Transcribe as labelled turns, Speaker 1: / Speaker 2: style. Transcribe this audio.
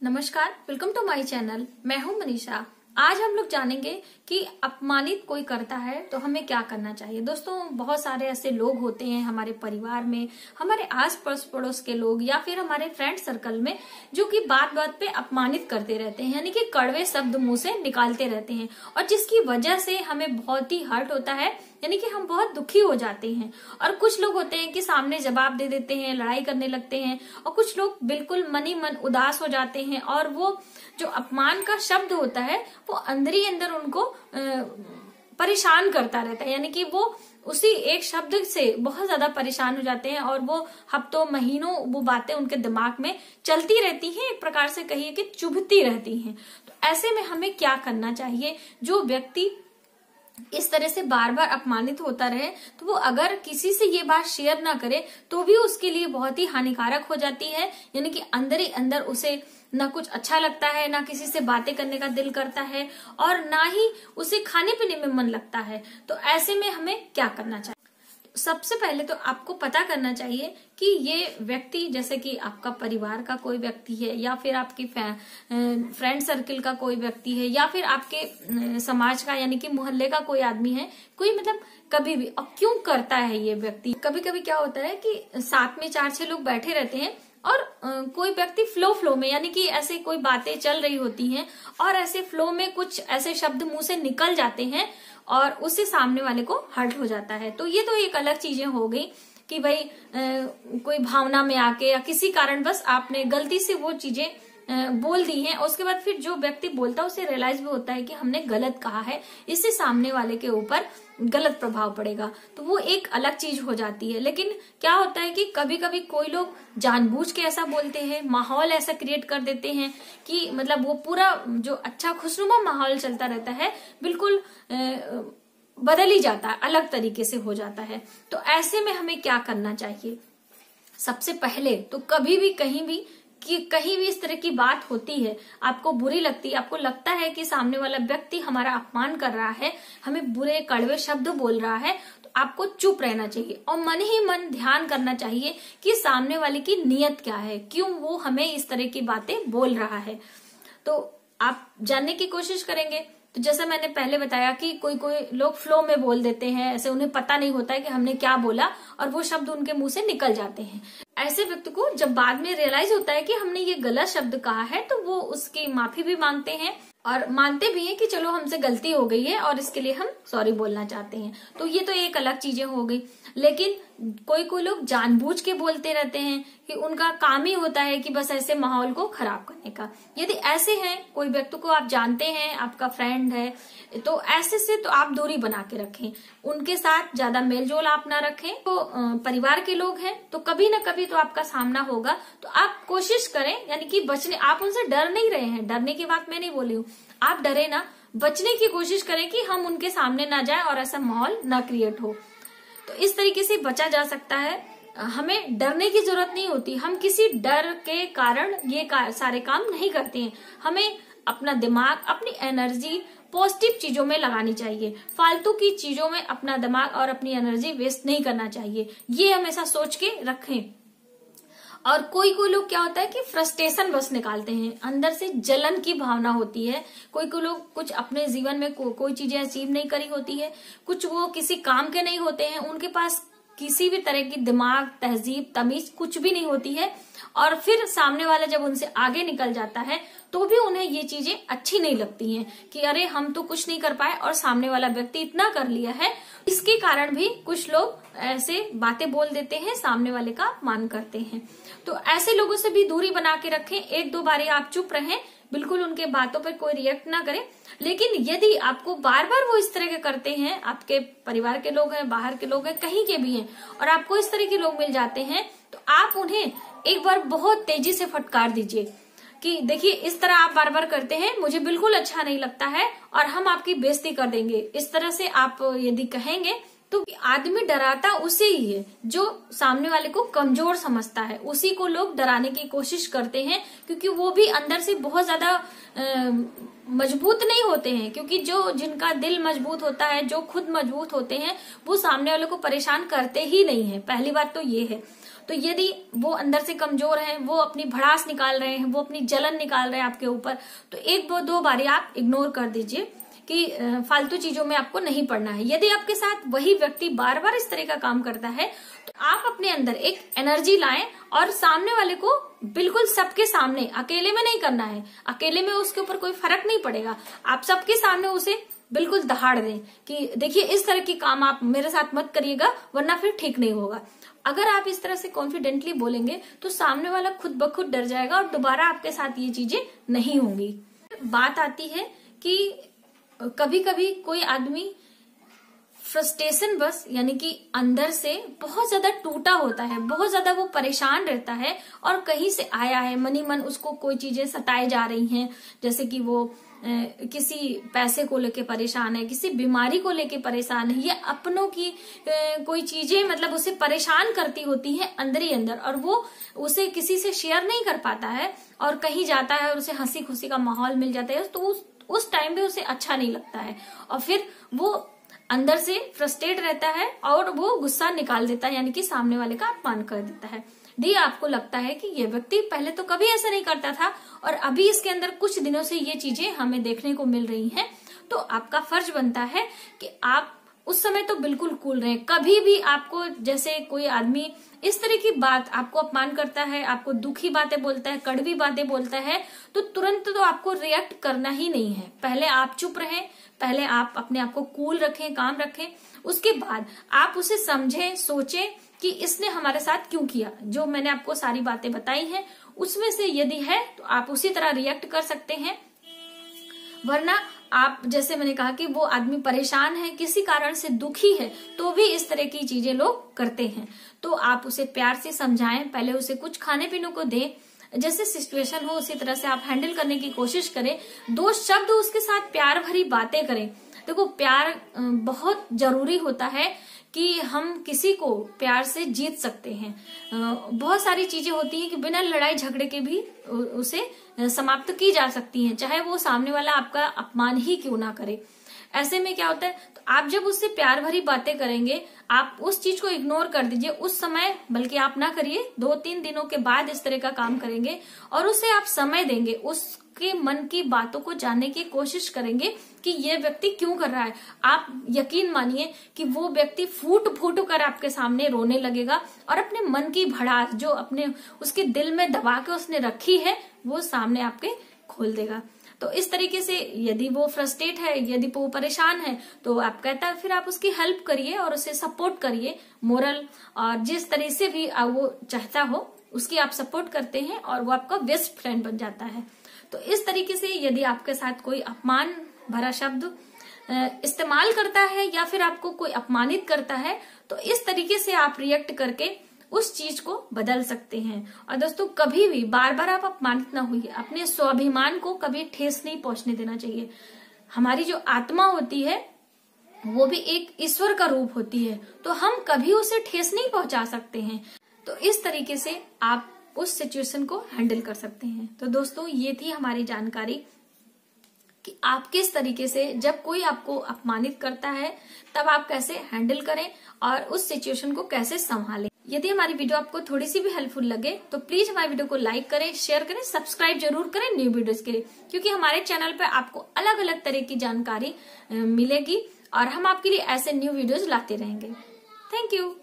Speaker 1: नमस्कार, welcome to my channel. मैं हूं मनीषा। आज हम लोग जानेंगे कि अपमानित कोई करता है तो हमें क्या करना चाहिए। दोस्तों, बहुत सारे ऐसे लोग होते हैं हमारे परिवार में, हमारे आस पास पड़ोस के लोग या फिर हमारे फ्रेंड सर्कल में, जो कि बात बात पे अपमानित करते रहते हैं, यानी कि कड़वे शब्द मुंह से निकालते रहते हैं और जिसकी वजह से हमें बहुत ही हर्ट होता है, यानी कि हम बहुत दुखी हो जाते हैं। और कुछ लोग होते हैं कि सामने जवाब दे देते हैं, लड़ाई करने लगते हैं, और कुछ लोग बिल्कुल मन ही मन उदास हो जाते हैं और वो जो अपमान का शब्द होता है वो अंदर ही अंदर उनको परेशान करता रहता है, यानी कि वो उसी एक शब्द से बहुत ज्यादा परेशान हो जाते हैं और वो हफ्तों महीनों वो बातें उनके दिमाग में चलती रहती हैं, एक प्रकार से कहिए कि चुभती रहती हैं। तो ऐसे में हमें क्या करना चाहिए? जो व्यक्ति इस तरह से बार बार अपमानित होता रहे तो वो अगर किसी से ये बात शेयर ना करे तो भी उसके लिए बहुत ही हानिकारक हो जाती है, यानी कि अंदर ही अंदर उसे ना कुछ अच्छा लगता है, ना किसी से बातें करने का दिल करता है और ना ही उसे खाने पीने में मन लगता है। तो ऐसे में हमें क्या करना चाहिए? सबसे पहले तो आपको पता करना चाहिए कि ये व्यक्ति, जैसे कि आपका परिवार का कोई व्यक्ति है या फिर आपकी फ्रेंड सर्किल का कोई व्यक्ति है या फिर आपके समाज का यानी कि मोहल्ले का कोई आदमी है, कोई मतलब कभी भी और क्यों करता है ये व्यक्ति। कभी कभी क्या होता है कि साथ में 4-6 लोग बैठे रहते हैं और कोई व्यक्ति फ्लो में, यानी कि ऐसे कोई बातें चल रही होती हैं और ऐसे फ्लो में कुछ ऐसे शब्द मुंह से निकल जाते हैं और उससे सामने वाले को हर्ट हो जाता है। तो ये तो एक अलग चीजें हो गई कि भाई कोई भावना में आके या किसी कारणवश आपने गलती से वो चीजें बोल दी हैं। उसके बाद फिर जो व्यक्ति बोलता है उसे रियलाइज भी होता है कि हमने गलत कहा है, इससे सामने वाले के ऊपर गलत प्रभाव पड़ेगा, तो वो एक अलग चीज हो जाती है। लेकिन क्या होता है कि कभी कभी कोई लोग जानबूझ के ऐसा बोलते हैं, माहौल ऐसा क्रिएट कर देते हैं कि मतलब वो पूरा जो अच्छा खुशनुमा माहौल चलता रहता है बिल्कुल बदल ही जाता है, अलग तरीके से हो जाता है। तो ऐसे में हमें क्या करना चाहिए? सबसे पहले तो कभी भी कहीं भी इस तरह की बात होती है, आपको बुरी लगती है, आपको लगता है कि सामने वाला व्यक्ति हमारा अपमान कर रहा है, हमें बुरे कड़वे शब्द बोल रहा है, तो आपको चुप रहना चाहिए और मन ही मन ध्यान करना चाहिए कि सामने वाले की नीयत क्या है, क्यों वो हमें इस तरह की बातें बोल रहा है। तो आप जानने की कोशिश करेंगे। तो जैसा मैंने पहले बताया कि कोई लोग फ्लो में बोल देते हैं, ऐसे उन्हें पता नहीं होता है कि हमने क्या बोला और वो शब्द उनके मुंह से निकल जाते हैं। ऐसे व्यक्ति को जब बाद में रियलाइज होता है कि हमने ये गलत शब्द कहा है तो वो उसकी माफी भी मांगते हैं और मानते भी हैं कि चलो हमसे गलती हो गई है और इसके लिए हम सॉरी बोलना चाहते हैं। तो ये तो एक अलग चीजें हो गई। लेकिन कोई लोग जानबूझ के बोलते रहते हैं कि उनका काम ही होता है कि बस ऐसे माहौल को खराब करने का। यदि ऐसे हैं, कोई व्यक्ति को आप जानते हैं, आपका फ्रेंड है, तो ऐसे से तो आप दूरी बना के रखें, उनके साथ ज्यादा मेलजोल आप ना रखें। तो परिवार के लोग हैं तो कभी ना कभी तो आपका सामना होगा, तो आप कोशिश करें, यानी कि बचने, आप उनसे डर नहीं रहे हैं, डरने की बात मैं नहीं बोली हूँ, आप डरे ना, बचने की कोशिश करें कि हम उनके सामने ना जाए और ऐसा माहौल ना क्रिएट हो। तो इस तरीके से बचा जा सकता है। हमें डरने की जरूरत नहीं होती, हम किसी डर के कारण ये सारे काम नहीं करते हैं। हमें अपना दिमाग, अपनी एनर्जी पॉजिटिव चीजों में लगानी चाहिए, फालतू की चीजों में अपना दिमाग और अपनी एनर्जी वेस्ट नहीं करना चाहिए, ये हमेशा सोच के रखें। और कोई लोग क्या होता है कि फ्रस्ट्रेशन बस निकालते हैं, अंदर से जलन की भावना होती है। कोई लोग कुछ अपने जीवन में कोई चीजें अचीव नहीं करी होती है, कुछ वो किसी काम के नहीं होते हैं, उनके पास किसी भी तरह की दिमाग, तहजीब, तमीज कुछ भी नहीं होती है और फिर सामने वाला जब उनसे आगे निकल जाता है तो भी उन्हें ये चीजें अच्छी नहीं लगती हैं कि अरे हम तो कुछ नहीं कर पाए और सामने वाला व्यक्ति इतना कर लिया है। इसके कारण भी कुछ लोग ऐसे बातें बोल देते हैं, सामने वाले का अपमान करते हैं। तो ऐसे लोगों से भी दूरी बना के रखें। 1-2 बारी आप चुप रहें, बिल्कुल उनके बातों पर कोई रिएक्ट ना करें। लेकिन यदि आपको बार बार वो इस तरह के करते हैं, आपके परिवार के लोग हैं, बाहर के लोग हैं, कहीं के भी हैं, और आपको इस तरह के लोग मिल जाते हैं, तो आप उन्हें एक बार बहुत तेजी से फटकार दीजिए कि देखिए इस तरह आप बार बार करते हैं, मुझे बिल्कुल अच्छा नहीं लगता है और हम आपकी बेइज्जती कर देंगे। इस तरह से आप यदि कहेंगे तो आदमी डराता उसे ही है जो सामने वाले को कमजोर समझता है, उसी को लोग डराने की कोशिश करते हैं, क्योंकि वो भी अंदर से बहुत ज्यादा मजबूत नहीं होते हैं। क्योंकि जिनका दिल मजबूत होता है, जो खुद मजबूत होते हैं, वो सामने वाले को परेशान करते ही नहीं है। पहली बात तो ये है। तो यदि वो अंदर से कमजोर हैं, वो अपनी भड़ास निकाल रहे हैं, वो अपनी जलन निकाल रहे हैं आपके ऊपर, तो एक दो बारी आप इग्नोर कर दीजिए कि फालतू चीजों में आपको नहीं पड़ना है। यदि आपके साथ वही व्यक्ति बार बार इस तरह का काम करता है तो आप अपने अंदर एक एनर्जी लाएं और सामने वाले को बिल्कुल सबके सामने, अकेले में नहीं करना है, अकेले में उसके ऊपर कोई फर्क नहीं पड़ेगा, आप सबके सामने उसे बिल्कुल दहाड़ दें कि देखिए इस तरह की काम आप मेरे साथ मत करिएगा वरना फिर ठीक नहीं होगा। अगर आप इस तरह से कॉन्फिडेंटली बोलेंगे तो सामने वाला खुद ब खुद डर जाएगा और दोबारा आपके साथ ये चीजें नहीं होंगी। बात आती है कि कभी कभी कोई आदमी फ्रस्ट्रेशन बस यानी कि अंदर से बहुत ज्यादा टूटा होता है, बहुत ज्यादा वो परेशान रहता है और कहीं से आया है, मनी मन उसको कोई चीजें सताए जा रही हैं, जैसे कि वो किसी पैसे को लेके परेशान है, किसी बीमारी को लेके परेशान है, या अपनों की कोई चीजें मतलब उसे परेशान करती होती है अंदर ही अंदर, और वो उसे किसी से शेयर नहीं कर पाता है और कहीं जाता है और उसे हंसी खुशी का माहौल मिल जाता है तो उस टाइम पे उसे अच्छा नहीं लगता है और फिर वो अंदर से फ्रस्ट्रेट रहता है और वो गुस्सा निकाल देता है, यानी कि सामने वाले का अपमान कर देता है। दी आपको लगता है कि ये व्यक्ति पहले तो कभी ऐसा नहीं करता था और अभी इसके अंदर कुछ दिनों से ये चीजें हमें देखने को मिल रही हैं, तो आपका फर्ज बनता है कि आप उस समय तो बिल्कुल कूल रहें। कभी भी आपको जैसे कोई आदमी इस तरह की बात आपको अपमान करता है, आपको दुखी बातें बोलता है, कड़वी बातें बोलता है, तो तुरंत तो आपको रिएक्ट करना ही नहीं है। पहले आप चुप रहें, पहले आप अपने आप को कूल रखें, काम रखें, उसके बाद आप उसे समझें, सोचें कि इसने हमारे साथ क्यों किया। जो मैंने आपको सारी बातें बताई हैं उसमें से यदि है तो आप उसी तरह रिएक्ट कर सकते हैं, वरना आप जैसे मैंने कहा कि वो आदमी परेशान है, किसी कारण से दुखी है, तो भी इस तरह की चीजें लोग करते हैं। तो आप उसे प्यार से समझाएं, पहले उसे कुछ खाने पीने को दें, जैसे सिचुएशन हो उसी तरह से आप हैंडल करने की कोशिश करें। 2 शब्द उसके साथ प्यार भरी बातें करें। देखो प्यार बहुत जरूरी होता है कि हम किसी को प्यार से जीत सकते हैं। बहुत सारी चीजें होती हैं कि बिना लड़ाई झगड़े के भी उसे समाप्त की जा सकती हैं, चाहे वो सामने वाला आपका अपमान ही क्यों ना करे। ऐसे में क्या होता है, तो आप जब उससे प्यार भरी बातें करेंगे, आप उस चीज को इग्नोर कर दीजिए उस समय, बल्कि आप ना करिए, 2-3 दिनों के बाद इस तरह का काम करेंगे और उसे आप समय देंगे, उसके मन की बातों को जानने की कोशिश करेंगे कि ये व्यक्ति क्यों कर रहा है। आप यकीन मानिए कि वो व्यक्ति फूट फूट कर आपके सामने रोने लगेगा और अपने मन की भड़ास जो अपने उसके दिल में दबा के उसने रखी है वो सामने आपके खोल देगा। तो इस तरीके से यदि वो फ्रस्ट्रेट है, यदि वो परेशान है, तो आप कहता है फिर आप उसकी हेल्प करिए और उसे सपोर्ट करिए, मोरल और जिस तरह से भी वो चाहता हो उसकी आप सपोर्ट करते हैं और वो आपका बेस्ट फ्रेंड बन जाता है। तो इस तरीके से यदि आपके साथ कोई अपमान भरा शब्द इस्तेमाल करता है या फिर आपको कोई अपमानित करता है, तो इस तरीके से आप रिएक्ट करके उस चीज को बदल सकते हैं। और दोस्तों कभी भी बार बार आप अपमानित ना होइए, अपने स्वाभिमान को कभी ठेस नहीं पहुंचने देना चाहिए। हमारी जो आत्मा होती है वो भी एक ईश्वर का रूप होती है, तो हम कभी उसे ठेस नहीं पहुंचा सकते हैं। तो इस तरीके से आप उस सिचुएशन को हैंडल कर सकते हैं। तो दोस्तों ये थी हमारी जानकारी कि आप किस तरीके से जब कोई आपको अपमानित करता है तब आप कैसे हैंडल करें और उस सिचुएशन को कैसे संभालें। यदि हमारी वीडियो आपको थोड़ी सी भी हेल्पफुल लगे तो प्लीज हमारी वीडियो को लाइक करें, शेयर करें, सब्सक्राइब जरूर करें न्यू वीडियोस के लिए, क्योंकि हमारे चैनल पर आपको अलग अलग तरह की जानकारी मिलेगी और हम आपके लिए ऐसे न्यू वीडियोस लाते रहेंगे। Thank you.